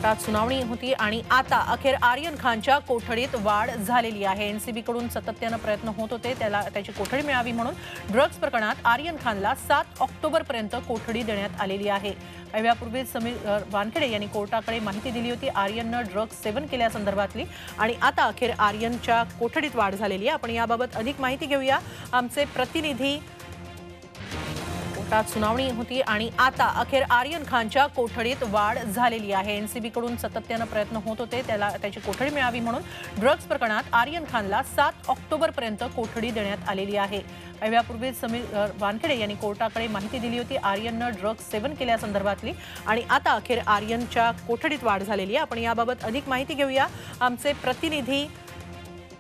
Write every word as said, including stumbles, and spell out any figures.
कोर्टात सुनावणी होती आणि आता अखेर आर्यन खानच्या कोठडीत वाढ झालेली आहे। एनसीबी कडून सातत्याने प्रयत्न होत होते त्याला त्याची कोठडी मिळावी म्हणून। ड्रग्ज प्रकरणात आर्यन खानला सात ऑक्टोबर पर्यंत कोठडी देण्यात आलेली आहे। काही वेळापूर्वी समीर वानखेडे यांनी कोर्टाकडे माहिती दिली होती आर्यनने ड्रग्ज सेवन केल्यासंदर्भातली आणि आता अखेर आर्यनच्या कोठडीत वाढ झालेली आहे। आपण याबाबत अधिक माहिती घेऊया। आमचे प्रतिनिधी कोर्टात सुनावणी होती आणि आता अखेर आर्यन खानच्या कोठडीत वाढ झालेली आहे। एनसीबी कडून सातत्याने प्रयत्न होत होते त्याला त्याची कोठडी मिळावी म्हणून। ड्रग्ज प्रकरणात आर्यन खानला सात ऑक्टोबर पर्यंत कोठडी देण्यात आलेली आहे। काही वेळापूर्वी समीर वानखेडे यांनी कोर्टाकडे माहिती दिली होती आर्यनने ड्रग्ज सेवन केल्यासंदर्भातली आणि आता अखेर आर्यनच्या कोठडीत वाढ झालेली आहे। आपण याबाबत अधिक माहिती घेऊया। आमचे प्रतिनिधी